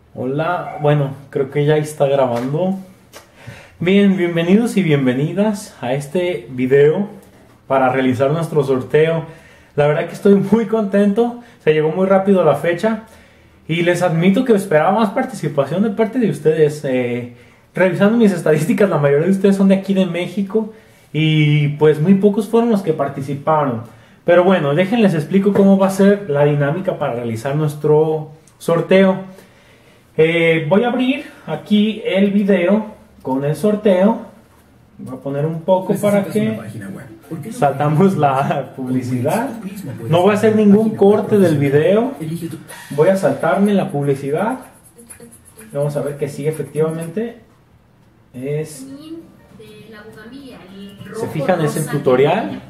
Hola, bueno, creo que ya está grabando. Bien, bienvenidos y bienvenidas a este video para realizar nuestro sorteo. La verdad que estoy muy contento, se llegó muy rápido la fecha y les admito que esperaba más participación de parte de ustedes. Revisando mis estadísticas, la mayoría de ustedes son de aquí de México y pues muy pocos fueron los que participaron. Pero bueno, déjenles explico cómo va a ser la dinámica para realizar nuestro sorteo. Voy a abrir aquí el video con el sorteo. Voy a poner un poco para que saltamos la publicidad. No voy a hacer ningún corte del video. Voy a saltarme la publicidad. Vamos a ver que sí, efectivamente es. ¿Se fijan? Es el tutorial.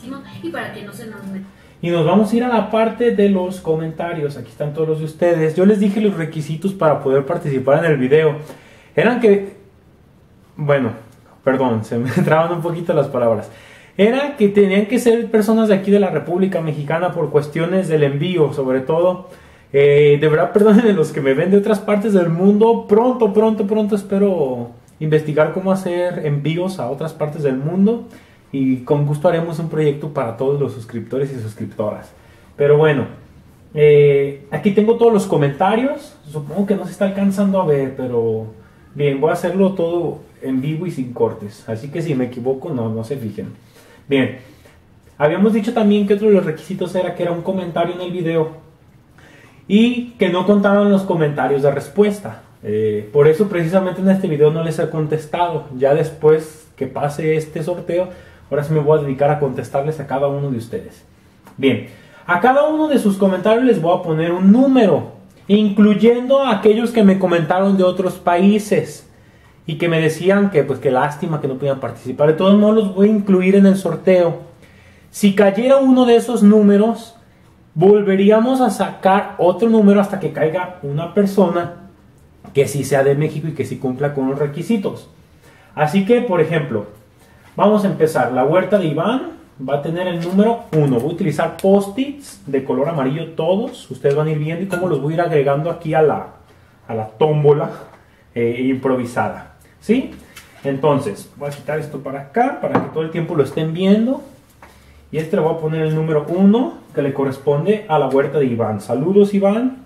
Y nos vamos a ir a la parte de los comentarios. Aquí están todos los de ustedes. Yo les dije los requisitos para poder participar en el video. Eran que... Bueno, perdón, se me traban un poquito las palabras. Era que tenían que ser personas de aquí de la República Mexicana por cuestiones del envío, sobre todo. De verdad, perdonen los que me ven de otras partes del mundo. Pronto espero investigar cómo hacer envíos a otras partes del mundo. Y con gusto haremos un proyecto para todos los suscriptores y suscriptoras. Pero bueno, aquí tengo todos los comentarios. Supongo que no se está alcanzando a ver, pero bien, voy a hacerlo todo en vivo y sin cortes. Así que si me equivoco, no se fijen. Bien, habíamos dicho también que otro de los requisitos era que era un comentario en el video y que no contaban los comentarios de respuesta. Por eso precisamente en este video no les he contestado. Ya después que pase este sorteo, ahora sí me voy a dedicar a contestarles a cada uno de ustedes. Bien, a cada uno de sus comentarios les voy a poner un número, incluyendo a aquellos que me comentaron de otros países y que me decían que pues que lástima que no podían participar. De todos modos los voy a incluir en el sorteo. Si cayera uno de esos números, volveríamos a sacar otro número hasta que caiga una persona que sí sea de México y que sí cumpla con los requisitos. Así que, por ejemplo, vamos a empezar. La huerta de Iván va a tener el número 1. Voy a utilizar post-its de color amarillo todos. Ustedes van a ir viendo y cómo los voy a ir agregando aquí a la tómbola improvisada. ¿Sí? Entonces, voy a quitar esto para acá para que todo el tiempo lo estén viendo. Y este le voy a poner el número 1 que le corresponde a la huerta de Iván. Saludos, Iván.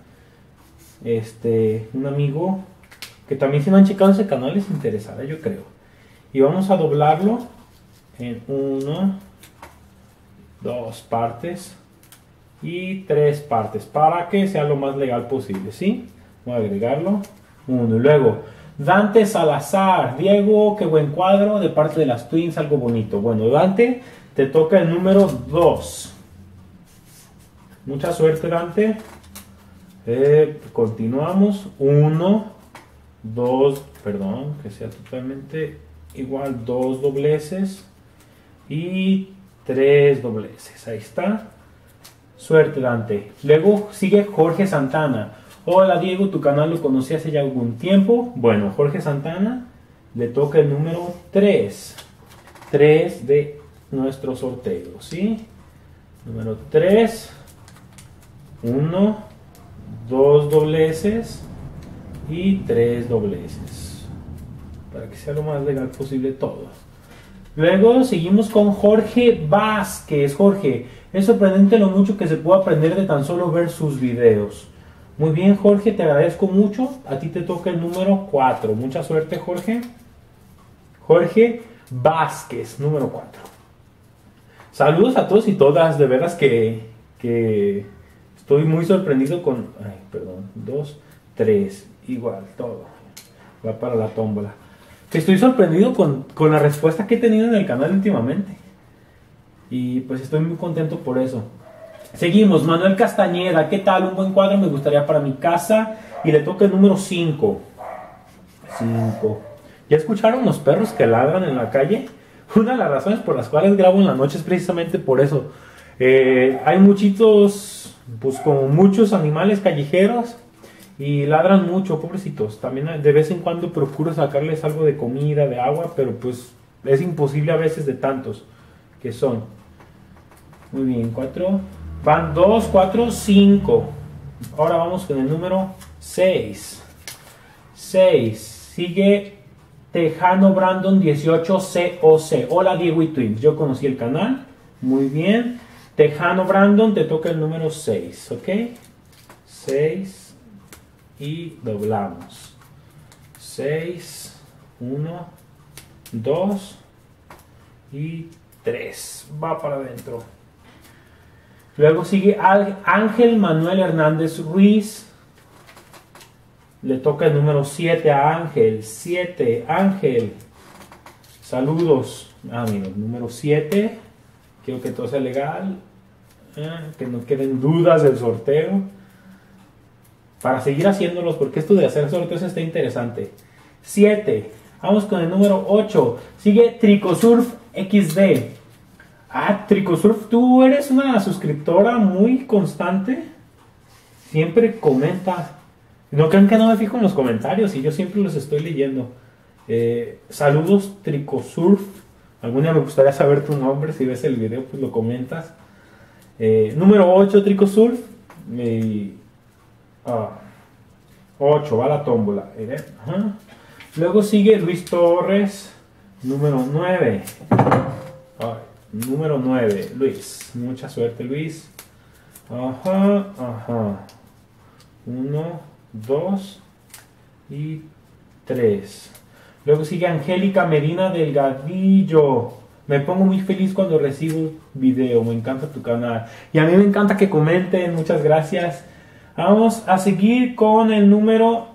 Un amigo que también si no han checado ese canal les interesará, yo creo. Y vamos a doblarlo en 1, 2 partes y 3 partes para que sea lo más legal posible, ¿sí? Voy a agregarlo 1 y luego Dante Salazar. Diego, qué buen cuadro de parte de las Twins, algo bonito. Bueno, Dante, te toca el número 2. Mucha suerte, Dante. Continuamos. 1, 2, perdón, que sea totalmente igual, 2 dobleces y 3 dobleces. Ahí está. Suerte, Dante. Luego sigue Jorge Santana. Hola, Diego, tu canal lo conocí hace ya algún tiempo. Bueno, Jorge Santana le toca el número 3. 3 de nuestro sorteo, ¿sí? Número 3. 1, 2 dobleces y 3 dobleces para que sea lo más legal posible todo. Luego seguimos con Jorge Vázquez. Jorge, es sorprendente lo mucho que se puede aprender de tan solo ver sus videos. Muy bien, Jorge, te agradezco mucho. A ti te toca el número 4. Mucha suerte, Jorge. Jorge Vázquez, número 4. Saludos a todos y todas. De veras que estoy muy sorprendido con... Ay, perdón. 2, 3. Igual, todo. Va para la tómbola. Estoy sorprendido con la respuesta que he tenido en el canal últimamente. Y pues estoy muy contento por eso. Seguimos. Manuel Castañeda. ¿Qué tal? Un buen cuadro me gustaría para mi casa. Y le toca el número 5. 5. ¿Ya escucharon los perros que ladran en la calle? Una de las razones por las cuales grabo en la noche es precisamente por eso. Hay muchitos, pues como muchos animales callejeros y ladran mucho, pobrecitos. También de vez en cuando procuro sacarles algo de comida, de agua, pero pues es imposible a veces de tantos que son. Muy bien, 4. Van 2, 4, 5. Ahora vamos con el número 6. 6. Sigue Tejano Brandon 18COC. Hola Diego y Twins. Yo conocí el canal. Muy bien. Tejano Brandon, te toca el número 6. ¿Ok? 6. Y doblamos. 6. 1. 2. Y 3. Va para adentro. Luego sigue Ángel Manuel Hernández Ruiz. Le toca el número 7 a Ángel. 7, Ángel. Saludos. Mira, el número 7. Quiero que todo sea legal. Que no queden dudas del sorteo. Para seguir haciéndolos, porque esto de hacer sorteos está interesante. 7. Vamos con el número 8. Sigue Tricosurf XD. Tricosurf, tú eres una suscriptora muy constante. Siempre comenta. No crean que no me fijo en los comentarios y yo siempre los estoy leyendo. Saludos Tricosurf. Algún día me gustaría saber tu nombre. Si ves el video pues lo comentas. Número 8 Tricosurf. 8 va la tómbola. Luego sigue Luis Torres. Número 9. Número 9 Luis. Mucha suerte Luis. 1, 2 y 3. Luego sigue Angélica Medina Delgadillo. Me pongo muy feliz cuando recibo video. Me encanta tu canal. Y a mí me encanta que comenten. Muchas gracias. Vamos a seguir con el número.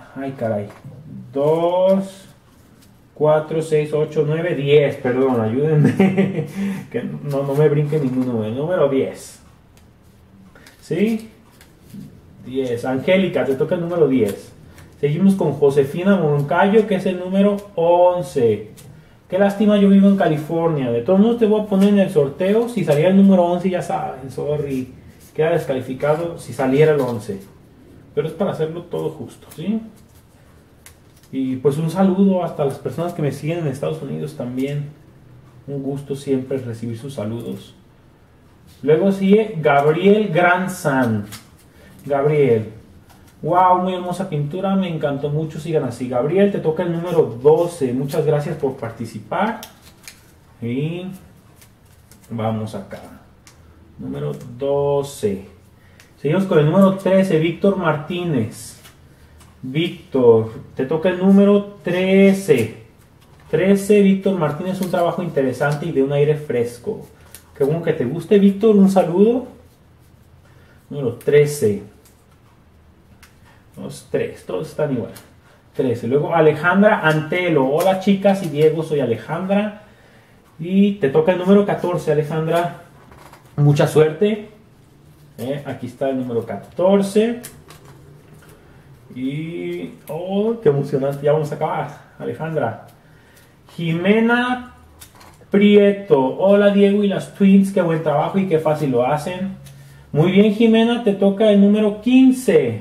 2, 4, 6, 8, 9, 10. Perdón, ayúdenme. Que no me brinque ningún número. Número 10. ¿Sí? 10. Angélica, te toca el número 10. Seguimos con Josefina Moncayo, que es el número 11. Qué lástima, yo vivo en California. De todos modos te voy a poner en el sorteo. Si saliera el número 11, ya saben, sorry. Queda descalificado si saliera el 11. Pero es para hacerlo todo justo, ¿sí? Y pues un saludo hasta las personas que me siguen en Estados Unidos también. Un gusto siempre recibir sus saludos. Luego sigue Gabriel Granzan. Gabriel. Wow, muy hermosa pintura, me encantó mucho, sigan así. Gabriel, te toca el número 12. Muchas gracias por participar. Y vamos acá. Número 12. Seguimos con el número 13, Víctor Martínez. Víctor, te toca el número 13. 13, Víctor Martínez, un trabajo interesante y de un aire fresco. Qué bueno que te guste, Víctor, un saludo. Número 13. 2, 3, todos están igual. 13. Luego Alejandra Antelo. Hola chicas y Diego, soy Alejandra. Y te toca el número 14, Alejandra. Mucha suerte. Aquí está el número 14. Y... oh, qué emocionante. Ya vamos a acabar, Alejandra. Jimena Prieto. Hola Diego y las Twins. Qué buen trabajo y qué fácil lo hacen. Muy bien, Jimena. Te toca el número 15.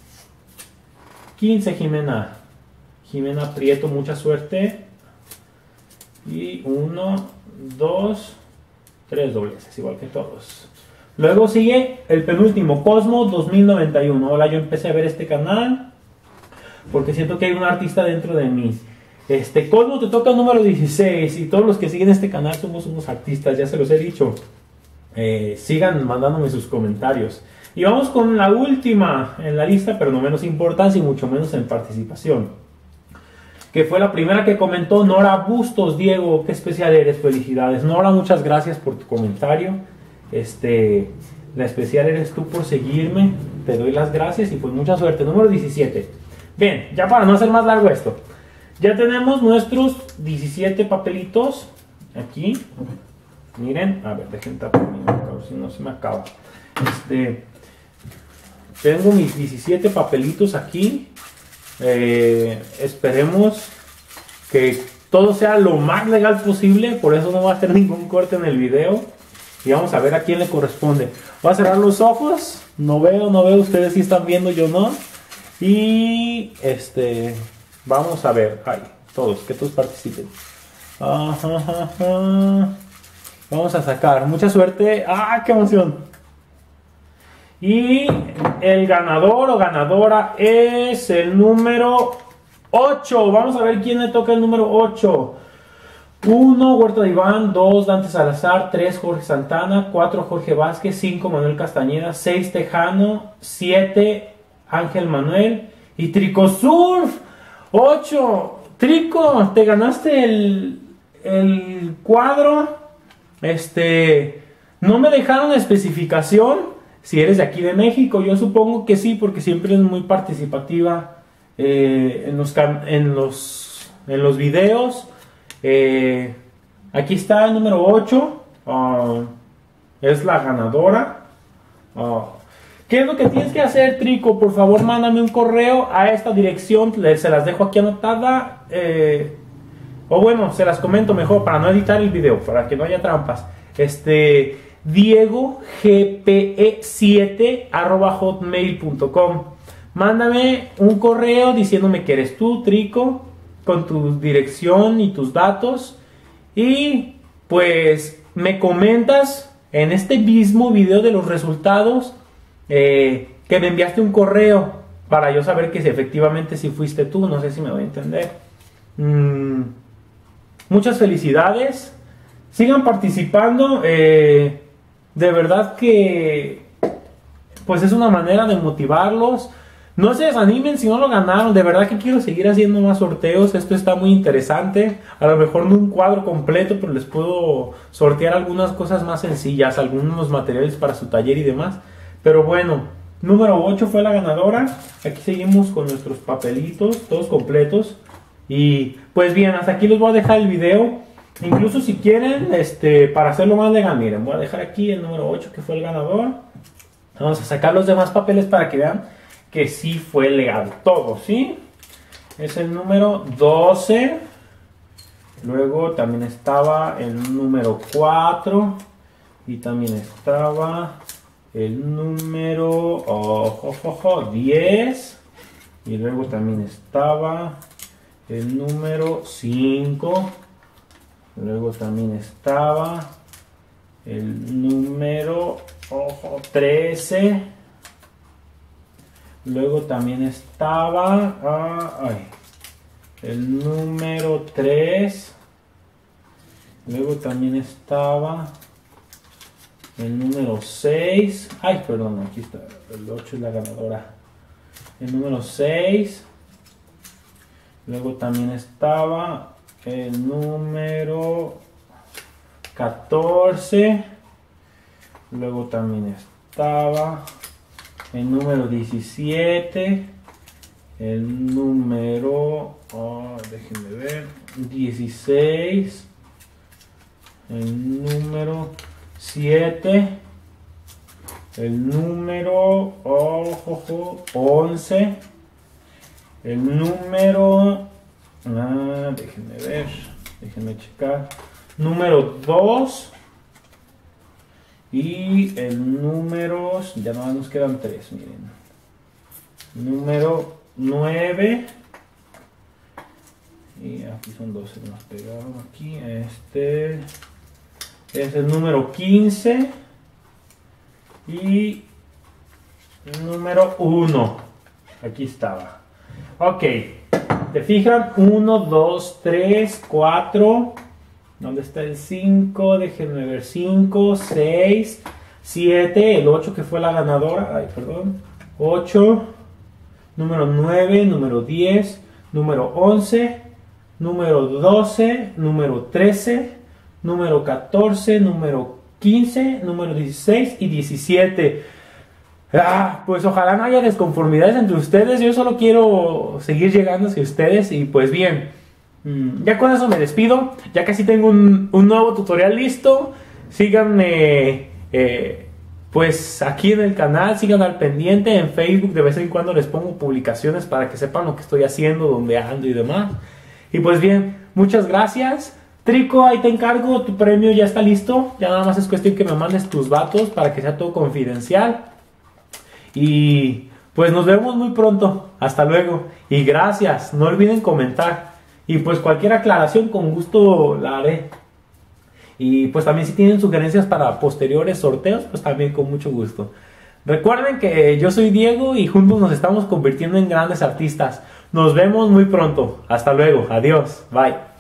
15, Jimena. Jimena Prieto, mucha suerte. Y 1, 2, 3 dobleces, igual que todos. Luego sigue el penúltimo, Cosmo 2091. Hola, yo empecé a ver este canal porque siento que hay un artista dentro de mí. Cosmo, te toca el número 16. Y todos los que siguen este canal somos unos artistas, ya se los he dicho. Sigan mandándome sus comentarios. Y vamos con la última en la lista, pero no menos importancia y mucho menos en participación, que fue la primera que comentó Nora Bustos. Diego, qué especial eres, felicidades. Nora, muchas gracias por tu comentario. La especial eres tú por seguirme, te doy las gracias y pues mucha suerte. Número 17. Bien, ya para no hacer más largo esto, ya tenemos nuestros 17 papelitos aquí. Miren, a ver, dejen tapar mi boca, a ver si no se me acaba. Tengo mis 17 papelitos aquí. Esperemos que todo sea lo más legal posible, por eso no va a hacer ningún corte en el video. Y vamos a ver a quién le corresponde. Voy a cerrar los ojos. No veo. Ustedes sí están viendo, yo no. Y vamos a ver. Ay, todos, que todos participen. Vamos a sacar. Mucha suerte. ¡Ah, qué emoción! Y el ganador o ganadora es el número 8. Vamos a ver quién le toca el número 8. 1, Huerta de Iván. 2, Dante Salazar. 3, Jorge Santana. 4, Jorge Vázquez. 5, Manuel Castañeda. 6, Tejano. 7, Ángel Manuel. Y Tricosurf. 8. Trico, te ganaste el cuadro. No me dejaron especificación si eres de aquí de México. Yo supongo que sí, porque siempre es muy participativa en los videos. Aquí está el número 8. Es la ganadora. ¿Qué es lo que tienes que hacer, Trico? Por favor, mándame un correo a esta dirección. Se las dejo aquí anotada. O bueno, se las comento mejor para no editar el video, para que no haya trampas. diegogpe7@hotmail.com. Mándame un correo diciéndome que eres tú, Trico, con tu dirección y tus datos. Y pues me comentas en este mismo video de los resultados que me enviaste un correo para yo saber que efectivamente si fuiste tú. No sé si me voy a entender. Muchas felicidades. Sigan participando. De verdad que pues es una manera de motivarlos. No se desanimen si no lo ganaron. De verdad que quiero seguir haciendo más sorteos. Esto está muy interesante. A lo mejor no un cuadro completo, pero les puedo sortear algunas cosas más sencillas, algunos materiales para su taller y demás. Pero bueno, número 8 fue la ganadora. Aquí seguimos con nuestros papelitos, todos completos. Y pues bien, hasta aquí les voy a dejar el video. Incluso si quieren, para hacerlo más legal, miren, voy a dejar aquí el número 8 que fue el ganador. Vamos a sacar los demás papeles para que vean que sí fue legal todo, ¿sí? Es el número 12. Luego también estaba el número 4. Y también estaba el número 10. Y luego también estaba el número 5. Luego también estaba el número 13. Luego también estaba el número 3. Luego también estaba el número 6. Ay, perdón, aquí está. El 8 es la ganadora. El número 6. Luego también estaba el número 14. Luego también estaba el número 17. El número, déjenme ver, 16. El número 7. El número 11. El número, déjenme ver, déjenme checar, número 2. Y el número, ya no nos quedan 3, miren, número 9. Y aquí son 12, nos pegaron aquí. Este es el número 15. Y número 1. Aquí estaba. Ok. ¿Te fijan? 1, 2, 3, 4. ¿Dónde está el 5? Déjenme ver. 5, 6, 7. El 8 que fue la ganadora. Ay, perdón. 8. Número 9. Número 10. Número 11. Número 12. Número 13. Número 14. Número 15. Número 16 y 17. Pues ojalá no haya desconformidades entre ustedes. Yo solo quiero seguir llegando hacia ustedes. Y pues bien, ya con eso me despido. Ya casi tengo un nuevo tutorial listo. Síganme pues aquí en el canal. Sigan al pendiente en Facebook. De vez en cuando les pongo publicaciones para que sepan lo que estoy haciendo, dónde ando y demás. Y pues bien, muchas gracias. Trico, ahí te encargo. Tu premio ya está listo. Ya nada más es cuestión que me mandes tus datos para que sea todo confidencial. Y pues nos vemos muy pronto. Hasta luego. Y gracias. No olviden comentar. Y pues cualquier aclaración con gusto la haré. Y pues también si tienen sugerencias para posteriores sorteos, pues también con mucho gusto. Recuerden que yo soy Diego y juntos nos estamos convirtiendo en grandes artistas. Nos vemos muy pronto. Hasta luego. Adiós. Bye.